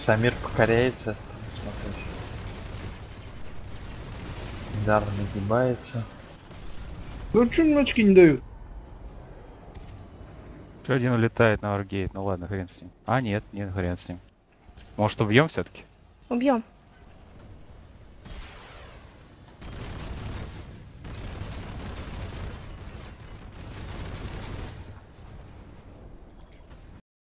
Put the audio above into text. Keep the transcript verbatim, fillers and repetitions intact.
Самир покоряется. Смотри. Недавно нагибается. Ну что мне очки не дают? Еще один улетает на Wargate. Ну ладно, хрен с ним. А, нет, нет, хрен с ним. Может, убьем все-таки? Убьем.